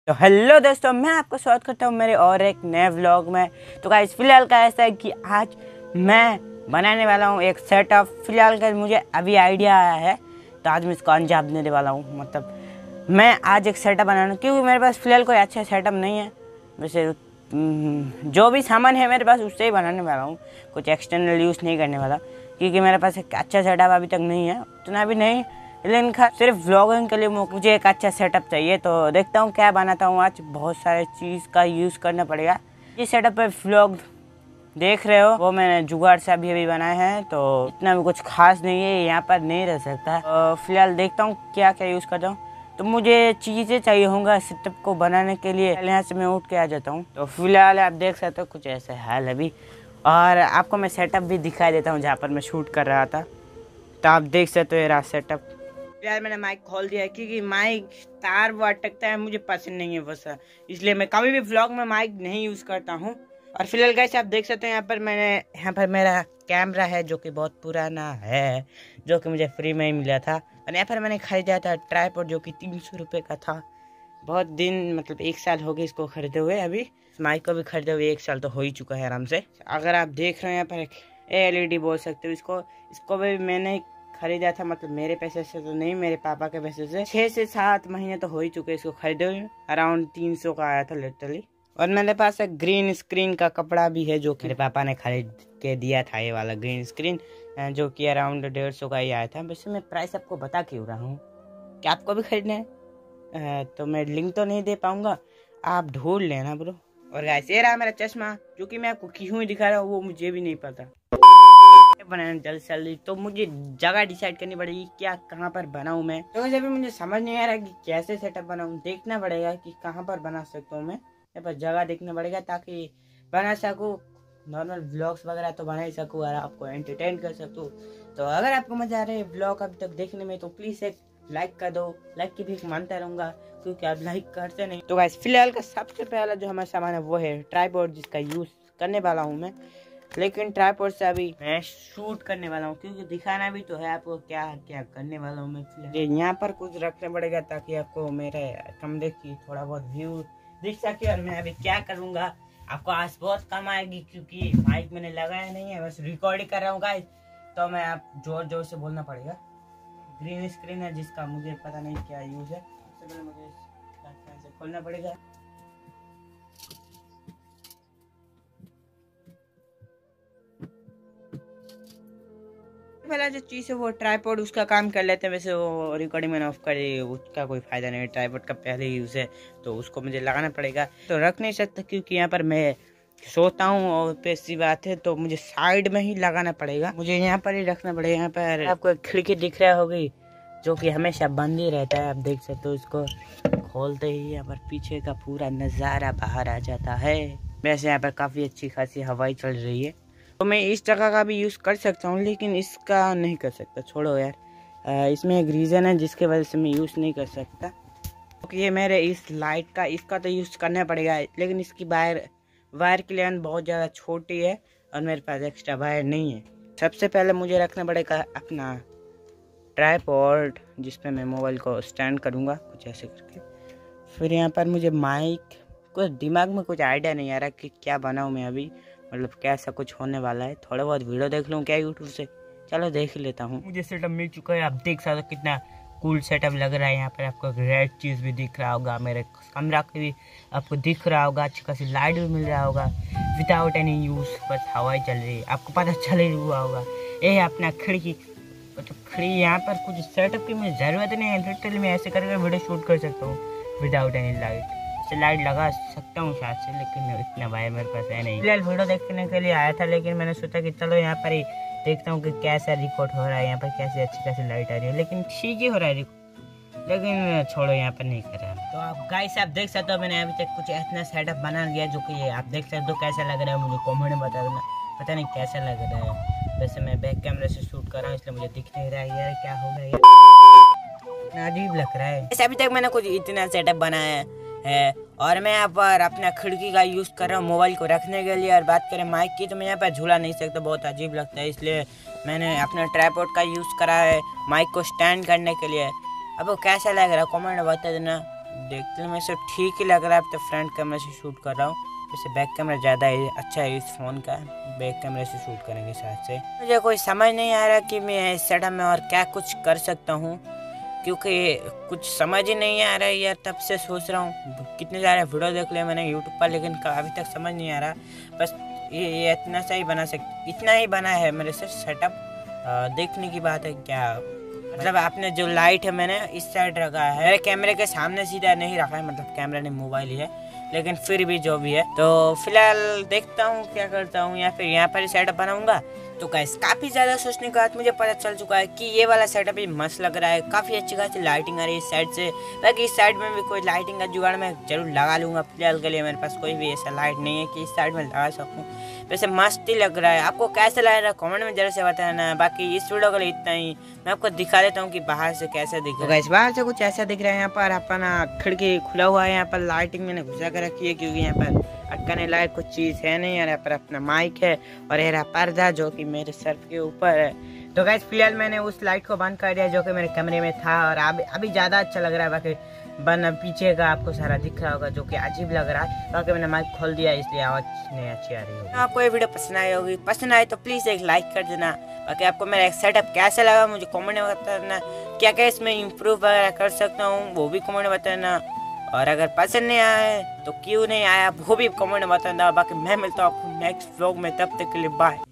तो हेलो दोस्तों, मैं आपका स्वागत करता हूँ मेरे और एक नए व्लॉग में। तो गाइस फिलहाल का ऐसा है कि आज मैं बनाने वाला हूँ एक सेटअप। फिलहाल का मुझे अभी आइडिया आया है तो आज मैं इसको अंजाम देने वाला हूँ। मतलब मैं आज एक सेटअप बनाना, क्योंकि मेरे पास फिलहाल कोई अच्छा सेटअप नहीं है। वैसे जो भी सामान है मेरे पास उससे ही बनाने वाला हूँ, कुछ एक्सटर्नल यूज़ नहीं करने वाला, क्योंकि मेरे पास एक अच्छा सेटअप अभी तक नहीं है, उतना भी नहीं। लेकिन सिर्फ व्लॉगिंग के लिए मुझे एक अच्छा सेटअप चाहिए। तो देखता हूँ क्या बनाता हूँ आज। बहुत सारे चीज़ का यूज़ करना पड़ेगा। ये सेटअप पे व्लॉग देख रहे हो वो मैंने जुगाड़ से अभी बनाए हैं, तो इतना भी कुछ खास नहीं है, यहाँ पर नहीं रह सकता। तो फिलहाल देखता हूँ क्या क्या यूज़ करता हूँ। तो मुझे चीज़ें चाहिए होंगे सेटअप को बनाने के लिए। यहाँ से मैं उठ के आ जाता हूँ। तो फिलहाल आप देख सकते हो कुछ ऐसा हाल अभी, और आपको मैं सेटअप भी दिखाई देता हूँ जहाँ पर मैं शूट कर रहा था। तो आप देख सकते हो ये रहा सेटअप। यार मैंने माइक खोल दिया है, क्योंकि माइक तार वो अटकता है, मुझे पसंद नहीं है बस, इसलिए मैं कभी भी व्लॉग में माइक नहीं यूज़ करता हूँ। और फिलहाल गाइस आप देख सकते हैं यहाँ पर मेरा कैमरा है जो कि बहुत पुराना है, जो कि मुझे फ्री में ही मिला था। और यहाँ पर मैंने खरीदा था ट्राइपॉड जो कि 300 रुपये का था। बहुत दिन, मतलब 1 साल हो गए इसको खरीदे हुए। अभी माइक को भी खरीदे हुए 1 साल तो हो ही चुका है आराम से। अगर आप देख रहे हैं यहाँ पर एक LED बोल सकते हो इसको भी मैंने खरीदा था, मतलब मेरे पैसे से तो नहीं, मेरे पापा के पैसे से। 6 से 7 महीने तो हो ही चुके इसको खरीदे हुए। अराउंड 300 का आया था लिटरली। और मेरे पास एक ग्रीन स्क्रीन का कपड़ा भी है जो कि मेरे पापा ने खरीद के दिया था, ये वाला ग्रीन स्क्रीन, जो कि अराउंड 150 का ही आया था। वैसे मैं प्राइस आपको बता क्यों रहा हूँ, क्या आपको भी खरीदना है तो मैं लिंक तो नहीं दे पाऊंगा, आप ढूंढ लेना ब्रो। और गाइस ये रहा मेरा चश्मा, जो कि मैं आपको क्यों ही दिखा रहा हूँ वो मुझे भी नहीं पता। बनाना जल्दी से जल्दी, तो मुझे जगह डिसाइड करनी पड़ेगी क्या कहाँ पर बनाऊँ मैं। तो अभी मुझे समझ नहीं आ रहा कि कैसे सेटअप बनाऊँ। देखना पड़ेगा कि कहाँ पर बना सकता हूँ मैं। यहाँ पर जगह देखना पड़ेगा ताकि बना सकूँ। नॉर्मल व्लॉग्स वगैरह तो बना ही सकूँ और आपको एंटरटेन कर सकूँ। तो अगर आपको मजा आ रहा है व्लॉग अभी तक देखने में तो प्लीज़ एक लाइक कर दो। लाइक की भीख मानता रहूँगा, क्योंकि आप लाइक करते नहीं। तो गाइस फिलहाल का सबसे पहला जो हमारा सामान है वो है ट्राइपॉड, जिसका यूज़ करने वाला हूँ मैं। लेकिन ट्राइपॉड से अभी मैं शूट करने वाला हूँ, क्योंकि दिखाना भी तो है आपको क्या क्या करने वाला हूँ मैं। यहाँ पर कुछ रखना पड़ेगा ताकि आपको मेरे कमरे की थोड़ा बहुत व्यू दिख सके। और मैं अभी क्या करूँगा, आपको आज बहुत कम आएगी, क्योंकि माइक मैंने लगाया नहीं है, बस रिकॉर्डिंग कर रहा हूँ गाइस। तो मैं आप जोर जोर से बोलना पड़ेगा। ग्रीन स्क्रीन है जिसका मुझे पता नहीं क्या यूज़ है। सबसे पहले मुझे खोलना पड़ेगा। पहला जो चीज़ है वो ट्राइपॉड, उसका काम कर लेते हैं। वैसे वो रिकॉर्डिंग मैंने ऑफ कर दी, उसका कोई फ़ायदा नहीं है, ट्राइपॉड का पहले ही यूज़ है तो उसको मुझे लगाना पड़ेगा। तो रख नहीं सकता क्योंकि यहाँ पर मैं सोता हूँ और पैसी बात है, तो मुझे साइड में ही लगाना पड़ेगा, मुझे यहाँ पर ही रखना पड़ेगा। यहाँ पर आपको एक खिड़की दिख रहा होगी जो कि हमेशा बंद ही रहता है, आप देख सकते हो। इसको खोलते ही यहाँ पर पीछे का पूरा नज़ारा बाहर आ जाता है। वैसे यहाँ पर काफ़ी अच्छी खासी हवाई चल रही है, तो मैं इस जगह का भी यूज़ कर सकता हूँ, लेकिन इसका नहीं कर सकता। छोड़ो यार, इसमें एक रीज़न है जिसके वजह से मैं यूज़ नहीं कर सकता, क्योंकि ये मेरे इस लाइट का, इसका तो यूज़ करना पड़ेगा, लेकिन इसकी वायर की लेंथ बहुत ज़्यादा छोटी है और मेरे पास एक्स्ट्रा वायर नहीं है। सबसे पहले मुझे रखना पड़ेगा अपना ट्राइपॉड, जिस पर मैं मोबाइल को स्टैंड करूँगा कुछ ऐसे करके। फिर यहाँ पर मुझे माइक, कुछ दिमाग में कुछ आइडिया नहीं आ रहा कि क्या बनाऊँ मैं अभी, मतलब कैसा कुछ होने वाला है। थोड़ा बहुत वीडियो देख लूँ क्या यूट्यूब से, चलो देख ही लेता हूँ। मुझे सेटअप मिल चुका है, आप देख सकते हो कितना कूल सेटअप लग रहा है। यहाँ पर आपको रेड चीज़ भी दिख रहा होगा, मेरे कमरा की भी आपको दिख रहा होगा, अच्छी खासी लाइट भी मिल रहा होगा विदाउट एनी यूज़, बस हवाई चल रही है, आपको पता चल ही हुआ होगा। ये है अपना खिड़की। तो खिड़की, यहाँ पर कुछ सेटअप की मुझे ज़रूरत नहीं है, लिटरली मैं ऐसे करके वीडियो शूट कर सकता हूँ विदाउट एनी लाइट। लाइट लगा सकता हूँ शायद से, लेकिन इतना वायर मेरे पास है नहीं। फिलहाल वीडियो देखने के लिए आया था, लेकिन मैंने सोचा कि चलो यहाँ पर ही देखता हूँ कि कैसा रिकॉर्ड हो रहा है, यहाँ पर कैसे अच्छी खासी लाइट आ रही है, लेकिन ठीक ही हो रहा है लेकिन छोड़ो यहाँ पर नहीं कर रहा है। तो आप गाइस आप देख सकते हो मैंने अभी तक कुछ इतना सेटअप बना लिया, जो कि ये आप देख सकते हो कैसा लग रहा है। मुझे कॉमेंट में बता देना, पता नहीं कैसा लग रहा है। वैसे मैं बैक कैमरे से शूट कर रहा हूँ, इसलिए मुझे दिख नहीं रहा है यार क्या होगा यार, अजीब लग रहा है। अभी तक मैंने कुछ इतना सेटअप बनाया है और मैं यहाँ पर अपना खिड़की का यूज़ कर रहा हूँ मोबाइल को रखने के लिए। और बात करें माइक की, तो मैं यहाँ पर झूला नहीं सकता, बहुत अजीब लगता है, इसलिए मैंने अपना ट्राइपॉड का यूज़ करा है माइक को स्टैंड करने के लिए। अब वो कैसा लग रहा है कमेंट में बता देना। देखने में सब ठीक ही लग रहा है। अब तो फ्रंट कैमरे से शूट कर रहा हूँ, वैसे बैक कैमरा ज़्यादा अच्छा है इस फ़ोन का। बैक कैमरे से शूट करेंगे साथ से। मुझे कोई समझ नहीं आ रहा कि मैं इस सेटअप में और क्या कुछ कर सकता हूँ, क्योंकि कुछ समझ ही नहीं आ रहा है यार। तब से सोच रहा हूँ, कितने सारे वीडियो देख लिए मैंने यूट्यूब पर, लेकिन अभी तक समझ नहीं आ रहा। बस ये इतना सा ही इतना ही बना है मेरे से सेटअप। देखने की बात है क्या, मतलब आपने जो लाइट है मैंने इस साइड रखा है, मेरे कैमरे के सामने सीधा नहीं रखा है, मतलब कैमरा नहीं मोबाइल ही है, लेकिन फिर भी जो भी है। तो फिलहाल देखता हूँ क्या करता हूँ, या फिर यहाँ पर ही सेटअप बनाऊंगा। तो गाइस काफ़ी ज़्यादा सोचने के बाद मुझे पता चल चुका है कि ये वाला सेटअप भी मस्त लग रहा है। काफ़ी अच्छी खासी लाइटिंग आ रही है इस साइड से, ताकि इस साइड में भी कोई लाइटिंग का जुगाड़ मैं जरूर लगा लूँगा। फिलहाल के लिए मेरे पास कोई भी ऐसा लाइट नहीं है कि इस साइड में लगा सकूँ। वैसे मस्त ही लग रहा है। आपको कैसा लग रहा है कमेंट में जरूर से बताना। बाकी इस वीडियो के लिए इतना ही। मैं आपको दिखा देता हूँ कि बाहर से कैसा दिख रहा है। तो बाहर से कुछ ऐसा दिख रहा है। यहाँ पर अपना खिड़की खुला हुआ है, यहाँ पर लाइटिंग मैंने घुसा कर रखी है, क्योंकि यहाँ पर अटकाने लायक कुछ चीज़ है नहीं। और यहाँ पर अपना माइक है और ये रहा पर्दा जो कि मेरे सर के ऊपर है। तो गाइस फिलहाल मैंने उस लाइट को बंद कर दिया जो कि मेरे कमरे में था, और अभी ज़्यादा अच्छा लग रहा है। बाकी पीछे का आपको सारा दिख रहा होगा जो कि अजीब लग रहा है। बाकी मैंने माइक खोल दिया, इसलिए आवाज़ नहीं अच्छी आ रही होगी। आपको ये वीडियो पसंद आई होगी, पसंद आए तो प्लीज़ एक लाइक कर देना। बाकी आपको मेरा एक सेटअप कैसा लगा मुझे कमेंट में बताना। क्या क्या इसमें इम्प्रूव वगैरह कर सकता हूँ वो भी कमेंट में बताना। और अगर पसंद नहीं आया तो क्यों नहीं आया वो भी कमेंट में बताना। बाकी मैं मिलता हूँ आपको नेक्स्ट व्लॉग में, तब तक के लिए बाय।